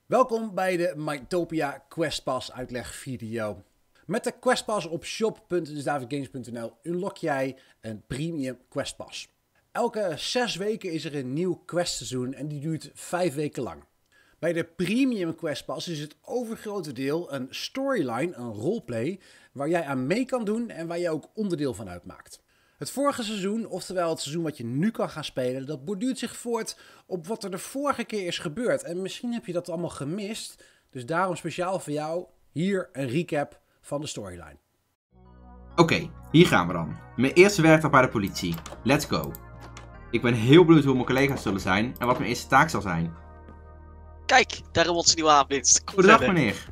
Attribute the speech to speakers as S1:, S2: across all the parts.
S1: Welkom bij de Mytopia Questpass uitleg video. Met de Questpass op shop.davidgames.nl unlock jij een premium Questpass. Elke 6 weken is er een nieuw questseizoen en die duurt 5 weken lang. Bij de premium Questpass is het overgrote deel een storyline, een roleplay, waar jij aan mee kan doen en waar je ook onderdeel van uitmaakt. Het vorige seizoen, oftewel het seizoen wat je nu kan gaan spelen, dat borduurt zich voort op wat er de vorige keer is gebeurd. En misschien heb je dat allemaal gemist, dus daarom speciaal voor jou hier een recap van de storyline.
S2: Oké, hier gaan we dan. Mijn eerste werkdag bij de politie. Let's go. Ik ben heel benieuwd hoe mijn collega's zullen zijn en wat mijn eerste taak zal zijn.
S3: Kijk, daar hebben we onze nieuwe aanwinst.
S2: Goedendag meneer.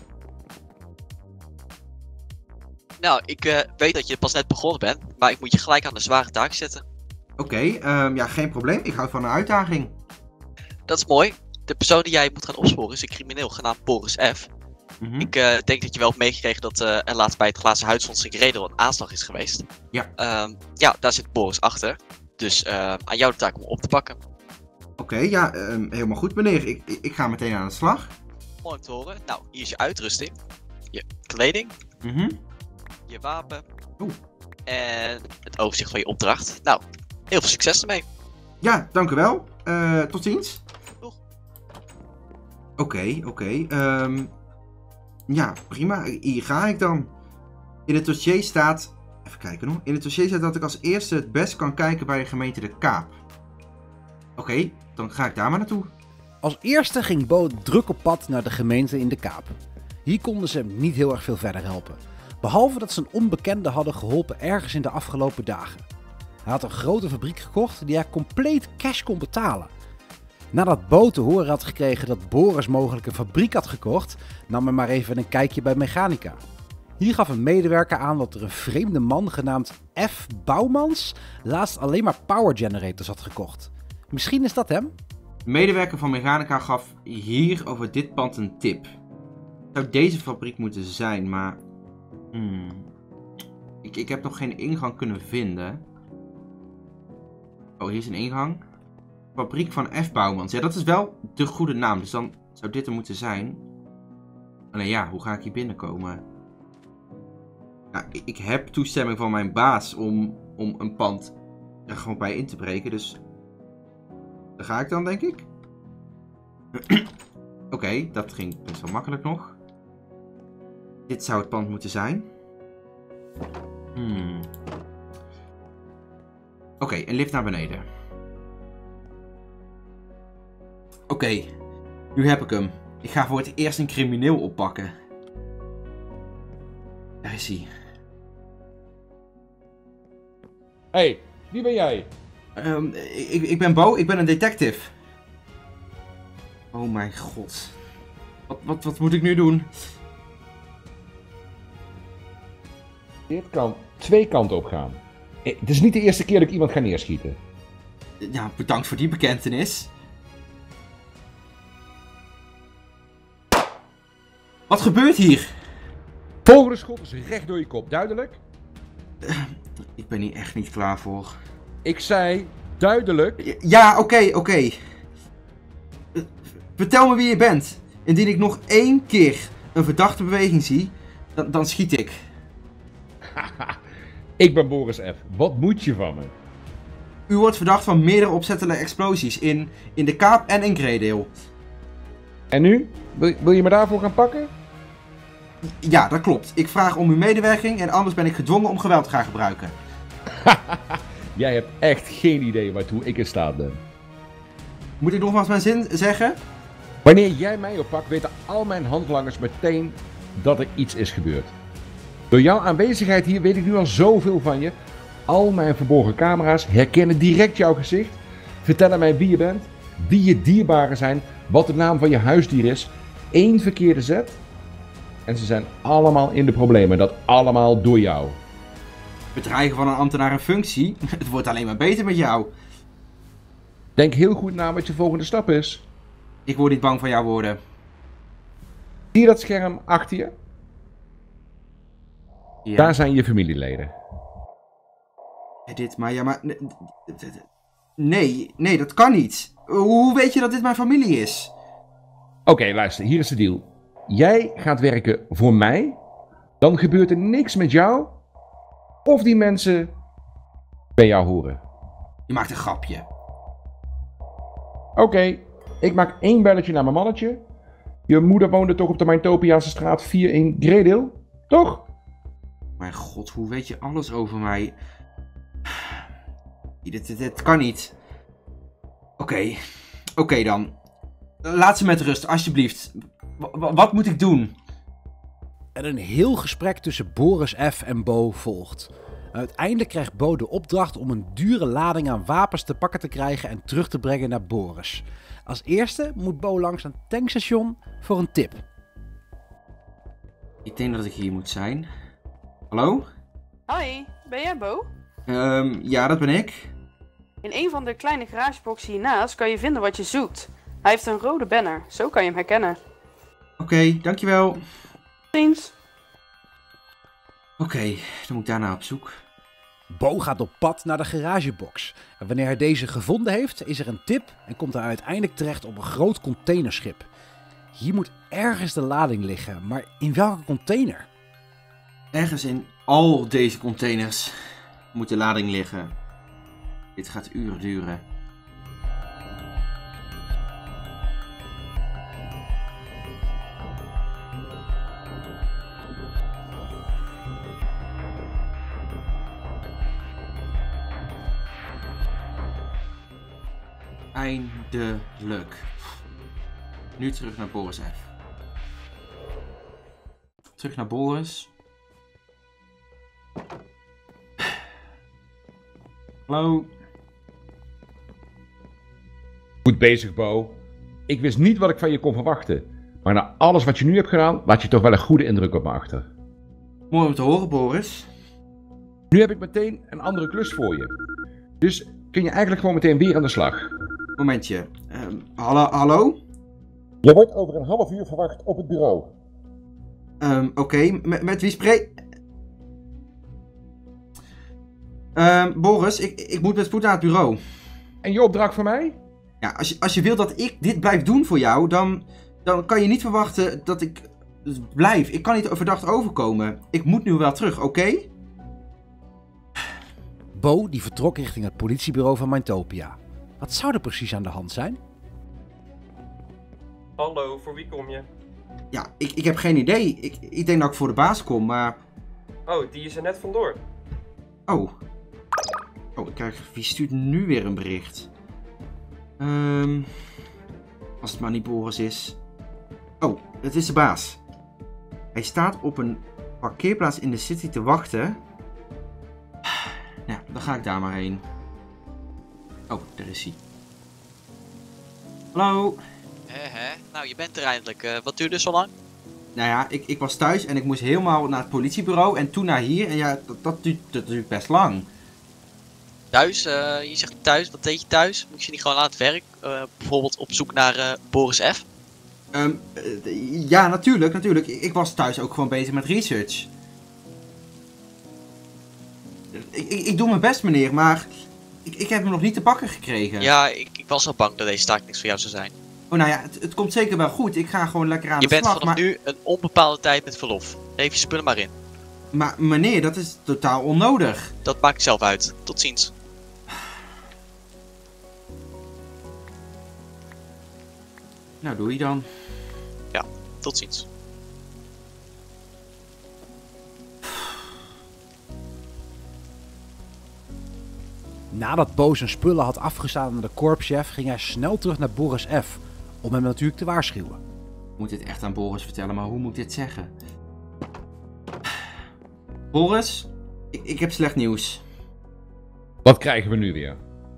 S3: Nou, ik weet dat je pas net begonnen bent, maar ik moet je gelijk aan de zware taak zetten.
S2: Oké, ja, geen probleem. Ik hou van een uitdaging.
S3: Dat is mooi. De persoon die jij moet gaan opsporen is een crimineel genaamd Boris F. Ik denk dat je wel hebt meegekregen dat er laatst bij het Glazen Huis van Sigredo een aanslag is geweest.
S2: Ja.
S3: Ja, daar zit Boris achter. Dus aan jou de taak om op te pakken.
S2: Oké, ja, helemaal goed meneer. Ik ga meteen aan de slag.
S3: Mooi om te horen. Nou, hier is je uitrusting. Je kleding. Je wapen. En het overzicht van je opdracht. Nou, heel veel succes ermee.
S2: Ja, dank u wel. Tot ziens.
S3: Doeg.
S2: Oké. Ja, prima. Hier ga ik dan. In het dossier staat... Even kijken hoor. In het dossier staat dat ik als eerste het best kan kijken bij de gemeente De Kaap. Oké, dan ga ik daar maar naartoe.
S1: Als eerste ging Bo druk op pad naar de gemeente in De Kaap. Hier konden ze hem niet heel erg veel verder helpen. Behalve dat ze een onbekende hadden geholpen ergens in de afgelopen dagen. Hij had een grote fabriek gekocht die hij compleet cash kon betalen. Nadat Bo te horen had gekregen dat Boris mogelijk een fabriek had gekocht, nam hij maar even een kijkje bij Mechanica. Hier gaf een medewerker aan dat er een vreemde man genaamd F. Bouwmans laatst alleen maar power generators had gekocht. Misschien is dat hem?
S2: De medewerker van Mechanica gaf hier over dit pand een tip. Het zou deze fabriek moeten zijn, maar... Ik heb nog geen ingang kunnen vinden. Oh, hier is een ingang. Fabriek van F. Bouwmans. Ja, dat is wel de goede naam, dus dan zou dit er moeten zijn. Alleen ja, hoe ga ik hier binnenkomen? Ja, ik heb toestemming van mijn baas om een pand er gewoon bij in te breken, dus... Daar ga ik dan, denk ik. Oké, dat ging best wel makkelijk nog. Dit zou het pand moeten zijn. Oké, een lift naar beneden. Oké, nu heb ik hem. Ik ga voor het eerst een crimineel oppakken. Daar is hij.
S4: Hey, wie ben jij?
S2: Ik ben Bo, ik ben een detective. Oh mijn god. Wat moet ik nu doen?
S4: Dit kan twee kanten op gaan. Het is niet de eerste keer dat ik iemand ga neerschieten.
S2: Ja, bedankt voor die bekentenis. Wat gebeurt hier?
S4: Volgende schot is recht door je kop, duidelijk?
S2: Ik ben hier echt niet klaar voor.
S4: Ik zei duidelijk.
S2: Ja, oké. Vertel me wie je bent. Indien ik nog 1 keer een verdachte beweging zie, dan schiet ik.
S4: Ik ben Boris F. Wat moet je van me?
S2: U wordt verdacht van meerdere opzettelijke explosies in De Kaap en in Greedale.
S4: En nu? Wil je me daarvoor gaan pakken?
S2: Ja, dat klopt. Ik vraag om uw medewerking en anders ben ik gedwongen om geweld te gaan gebruiken.
S4: Jij hebt echt geen idee waartoe ik in staat ben.
S2: Moet ik nogmaals mijn zin zeggen?
S4: Wanneer jij mij oppakt, weten al mijn handlangers meteen dat er iets is gebeurd. Door jouw aanwezigheid hier weet ik nu al zoveel van je. Al mijn verborgen camera's herkennen direct jouw gezicht, vertellen mij wie je bent, wie je dierbaren zijn, wat de naam van je huisdier is. 1 verkeerde zet en ze zijn allemaal in de problemen. Dat allemaal door jou.
S2: Bedreigen van een ambtenaar een functie? Het wordt alleen maar beter met jou.
S4: Denk heel goed na wat je volgende stap is.
S2: Ik word niet bang van jouw woorden.
S4: Zie je dat scherm achter je?
S2: Ja.
S4: Daar zijn je familieleden.
S2: Maar... Nee, dat kan niet. Hoe weet je dat dit mijn familie is?
S4: Oké, luister, hier is de deal. Jij gaat werken voor mij, dan gebeurt er niks met jou of die mensen bij jou horen.
S2: Je maakt een grapje.
S4: Oké, ik maak 1 belletje naar mijn mannetje. Je moeder woonde toch op de Mijntopiaanse straat 4 in Greedale, toch?
S2: Mijn god, hoe weet je alles over mij? Dit kan niet. Oké dan. Laat ze met rust, alsjeblieft. Wat moet ik doen?
S1: En een heel gesprek tussen Boris F. en Bo volgt. Uiteindelijk krijgt Bo de opdracht om een dure lading aan wapens te pakken te krijgen en terug te brengen naar Boris. Als eerste moet Bo langs een tankstation voor een tip.
S2: Ik denk dat ik hier moet zijn. Hallo?
S5: Hoi, ben jij Bo?
S2: Ja, dat ben ik.
S5: In een van de kleine garageboxen hiernaast kan je vinden wat je zoekt. Hij heeft een rode banner, zo kan je hem herkennen.
S2: Oké, dankjewel.
S5: Ziens.
S2: Oké, dan moet ik daarna op zoek.
S1: Bo gaat op pad naar de garagebox. En wanneer hij deze gevonden heeft, is er een tip en komt hij uiteindelijk terecht op een groot containerschip. Hier moet ergens de lading liggen, maar in welke container?
S2: Ergens in al deze containers moet de lading liggen. Dit gaat uren duren. Eindelijk. Nu terug naar Boris F. Terug naar Boris. Hallo.
S4: Goed bezig, Bo. Ik wist niet wat ik van je kon verwachten. Maar na alles wat je nu hebt gedaan, laat je toch wel een goede indruk op me achter.
S2: Mooi om te horen, Boris.
S4: Nu heb ik meteen een andere klus voor je. Dus kun je eigenlijk gewoon meteen weer aan de slag.
S2: Momentje. Hallo?
S4: Je wordt over een half uur verwacht op het bureau.
S2: Oké. Met wie spreek... Boris, ik moet met spoed naar het bureau.
S4: En je opdracht voor mij?
S2: Ja, als je wil dat ik dit blijf doen voor jou, dan kan je niet verwachten dat ik blijf. Ik kan niet verdacht overkomen. Ik moet nu wel terug, oké?
S1: Bo die vertrok richting het politiebureau van Mijntopia. Wat zou er precies aan de hand zijn?
S6: Hallo, voor wie kom je?
S2: Ja, ik heb geen idee. Ik denk dat ik voor de baas kom, maar...
S6: Oh, die is er net vandoor.
S2: Oh, ik krijg... Wie stuurt nu weer een bericht? Als het maar niet Boris is. Oh, het is de baas. Hij staat op een parkeerplaats in de city te wachten. Ja, dan ga ik daar maar heen. Oh, daar is hij. Hallo.
S3: Nou, je bent er eindelijk. Wat duurde zo lang?
S2: Nou ja, ik was thuis en ik moest helemaal naar het politiebureau en toen naar hier. En ja, dat duurt best lang.
S3: Thuis? Je zegt thuis. Wat deed je thuis? Moet je niet gewoon aan het werk? Bijvoorbeeld op zoek naar Boris F?
S2: Ja, natuurlijk. Ik was thuis ook gewoon bezig met research. Ik doe mijn best, meneer, maar ik heb hem nog niet te pakken gekregen.
S3: Ja, ik was al bang dat deze taak niks voor jou zou zijn.
S2: Oh, nou ja, het komt zeker wel goed. Ik ga gewoon lekker aan de slag.
S3: Je bent vanaf nu een onbepaalde tijd met verlof. Leef je spullen maar in.
S2: Maar meneer, dat is totaal onnodig.
S3: Dat maakt zelf uit. Tot ziens.
S2: Nou, doe je dan.
S3: Ja, tot ziens.
S1: Nadat Bo zijn spullen had afgestaan aan de korpschef, ging hij snel terug naar Boris F. Om hem natuurlijk te waarschuwen.
S2: Ik moet dit echt aan Boris vertellen, maar hoe moet ik dit zeggen? Boris, ik heb slecht nieuws.
S4: Wat krijgen we nu weer?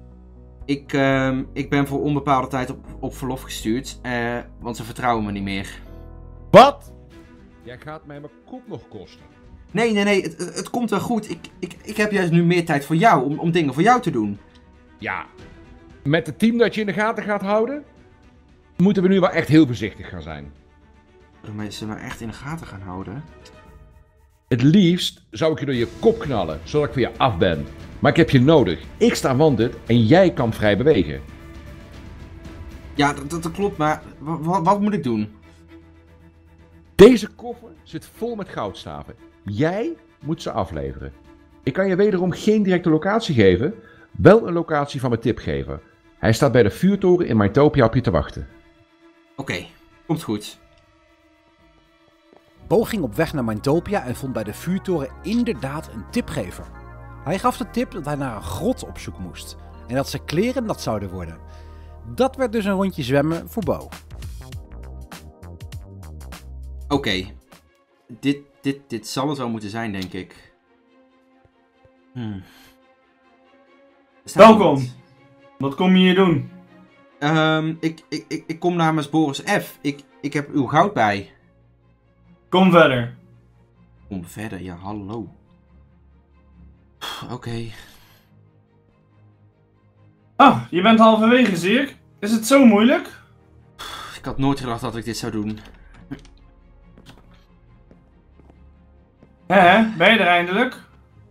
S2: Ik ben voor onbepaalde tijd op verlof gestuurd, want ze vertrouwen me niet meer.
S4: Wat? Jij gaat mij mijn kop nog kosten.
S2: Nee, het komt wel goed. Ik heb juist nu meer tijd voor jou, om dingen voor jou te doen.
S4: Ja, met het team dat je in de gaten gaat houden, moeten we nu wel echt heel voorzichtig gaan zijn.
S2: Zullen we nou echt in de gaten gaan houden?
S4: Het liefst zou ik je door je kop knallen, zodat ik voor je af ben. Maar ik heb je nodig. Ik sta wanted en jij kan vrij bewegen.
S2: Ja, dat klopt, maar wat moet ik doen?
S4: Deze koffer zit vol met goudstaven. Jij moet ze afleveren. Ik kan je wederom geen directe locatie geven, wel een locatie van mijn tipgever. Hij staat bij de vuurtoren in Mytopia op je te wachten.
S2: Oké, komt goed.
S1: Bo ging op weg naar Mytopia en vond bij de vuurtoren inderdaad een tipgever. Hij gaf de tip dat hij naar een grot op zoek moest en dat zijn kleren nat zouden worden. Dat werd dus een rondje zwemmen voor Bo.
S2: Oké, dit zal het wel moeten zijn, denk ik.
S7: Welkom. Wat kom je hier doen?
S2: Ik kom namens Boris F. Ik heb uw goud bij.
S7: Kom verder.
S2: Kom verder, ja, hallo. Oké.
S7: Ah, je bent halverwege, zie ik. Is het zo moeilijk?
S2: Ik had nooit gedacht dat ik dit zou doen.
S7: Hè, ben je er eindelijk?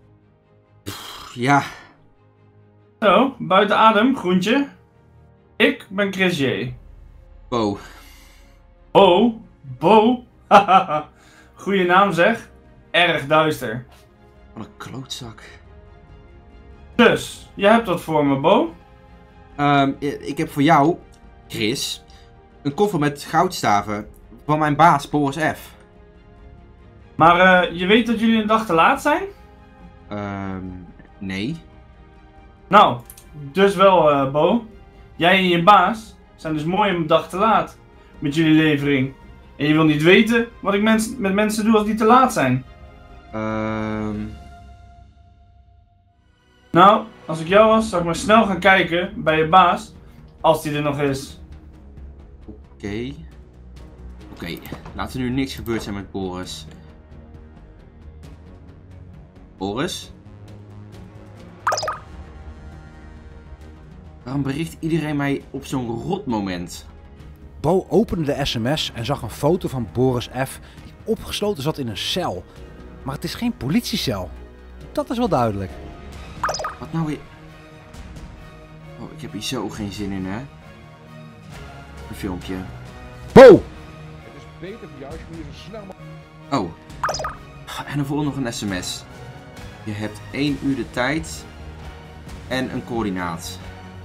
S2: Ja.
S7: Zo, buiten adem, groentje. Ik ben Chris J.
S2: Bo.
S7: Oh, Bo. Hahaha. Goeie naam zeg. Erg duister.
S2: Wat een klootzak.
S7: Dus, je hebt wat voor me, Bo?
S2: Ik heb voor jou, Chris, een koffer met goudstaven van mijn baas, Boris F.
S7: Maar je weet dat jullie een dag te laat zijn?
S2: Nee.
S7: Nou, dus wel, Bo. Jij en je baas zijn dus mooi een dag te laat met jullie levering. En je wil niet weten wat ik met mensen doe als die te laat zijn. Nou, als ik jou was, zou ik maar snel gaan kijken bij je baas, als die er nog is.
S2: Oké, laat er nu niks gebeurd zijn met Boris. Boris? Waarom bericht iedereen mij op zo'n rot moment?
S1: Bo opende de sms en zag een foto van Boris F. die opgesloten zat in een cel. Maar het is geen politiecel. Dat is wel duidelijk.
S2: Wat nou weer? Oh, ik heb hier zo geen zin in, hè? Een filmpje.
S4: Bo! Het is beter voor jou als je hier zo snel mogelijk...
S2: Oh. En er volgt nog een sms. Je hebt 1 uur de tijd. En een coördinaat.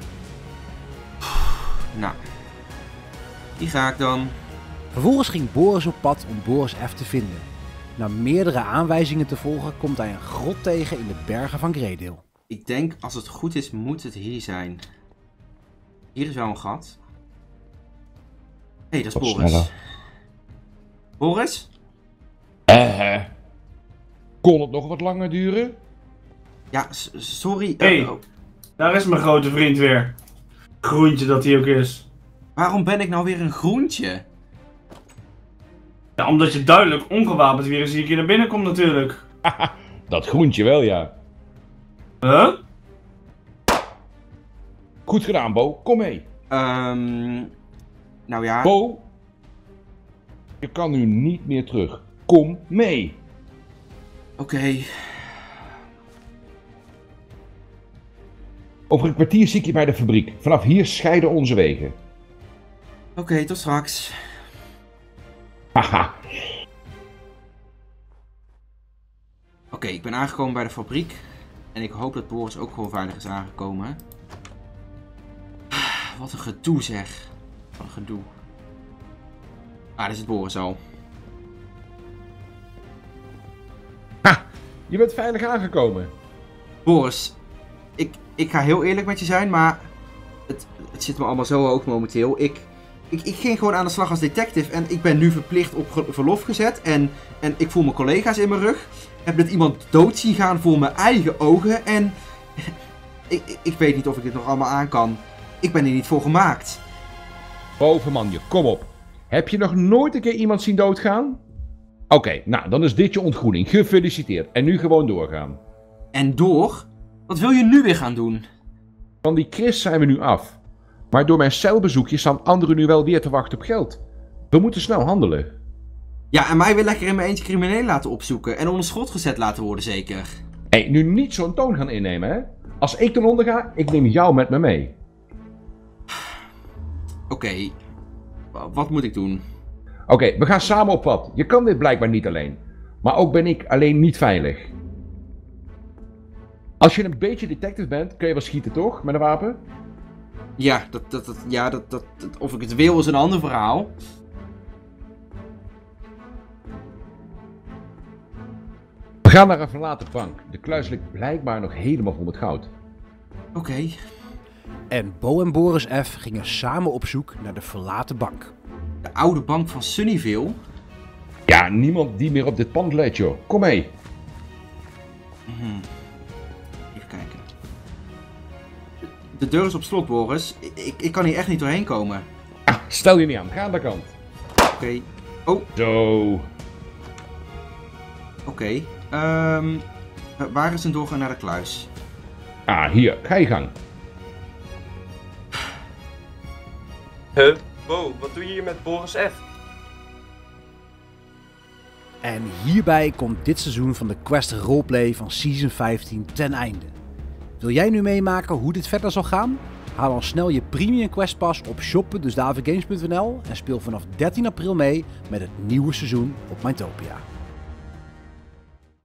S2: Nou. Die ga ik dan.
S1: Vervolgens ging Boris op pad om Boris F. te vinden. Na meerdere aanwijzingen te volgen komt hij een grot tegen in de bergen van Greedale.
S2: Ik denk, als het goed is, moet het hier zijn. Hier is wel een gat. Hé, dat is Boris.
S4: Sneller.
S2: Boris?
S4: Kon het nog wat langer duren?
S2: Ja, sorry.
S7: Hé, daar is mijn grote vriend weer. Groentje dat hij ook is.
S2: Waarom ben ik nou weer een groentje?
S7: Ja, omdat je duidelijk ongewapend weer eens hier een keer naar binnen komt natuurlijk.
S4: Dat groentje wel, ja.
S7: Huh?
S4: Goed gedaan, Bo. Kom mee.
S2: Nou ja.
S4: Bo, je kan nu niet meer terug. Kom mee.
S2: Oké.
S4: Over een kwartier zie ik je bij de fabriek. Vanaf hier scheiden onze wegen.
S2: Oké, tot straks.
S4: Haha.
S2: Oké, ik ben aangekomen bij de fabriek. En ik hoop dat Boris ook gewoon veilig is aangekomen. Wat een gedoe zeg. Wat een gedoe. Ah, dit is Boris al.
S4: Ha! Je bent veilig aangekomen.
S2: Boris, ik ga heel eerlijk met je zijn, maar het zit me allemaal zo hoog momenteel. Ik ging gewoon aan de slag als detective en ik ben nu verplicht op verlof gezet. En ik voel mijn collega's in mijn rug. Heb net iemand dood zien gaan voor mijn eigen ogen. En ik weet niet of ik dit nog allemaal aan kan. Ik ben hier niet voor gemaakt.
S4: Bovenmanje, kom op. Heb je nog nooit een keer iemand zien doodgaan? Oké, nou dan is dit je ontgroening. Gefeliciteerd. En nu gewoon doorgaan.
S2: En door? Wat wil je nu weer gaan doen?
S4: Van die Chris zijn we nu af. Maar door mijn celbezoekje staan anderen nu wel weer te wachten op geld. We moeten snel handelen.
S2: Ja, en mij weer lekker in mijn eentje crimineel laten opzoeken. En onder schot gezet laten worden zeker.
S4: Hé, nu niet zo'n toon gaan innemen, hè? Als ik ten onder ga, ik neem jou met me mee.
S2: Oké. Wat moet ik doen?
S4: Oké, we gaan samen op pad. Je kan dit blijkbaar niet alleen. Maar ook ben ik alleen niet veilig. Als je een beetje detective bent, kun je wel schieten, toch? Met een wapen?
S2: Ja, of ik het wil is een ander verhaal.
S4: We gaan naar een verlaten bank. De kluis ligt blijkbaar nog helemaal vol met goud.
S2: Oké.
S1: En Bo en Boris F. gingen samen op zoek naar de verlaten bank.
S2: De oude bank van Sunnyvale?
S4: Ja, niemand die meer op dit pand let, joh. Kom mee.
S2: Even kijken. De deur is op slot, Boris. Ik kan hier echt niet doorheen komen.
S4: Ah, stel je niet aan. Ga aan de kant.
S2: Oké. Oh.
S4: Zo.
S2: Oké. Waar is een doorgang naar de kluis?
S4: Ah, hier. Ga je gang.
S6: Bo, wat doe je hier met Boris F?
S1: En hierbij komt dit seizoen van de Quest Roleplay van Season 15 ten einde. Wil jij nu meemaken hoe dit verder zal gaan? Haal dan snel je Premium Quest Pass op shop.dusdavidgames.nl en speel vanaf 13 april mee met het nieuwe seizoen op Mytopia.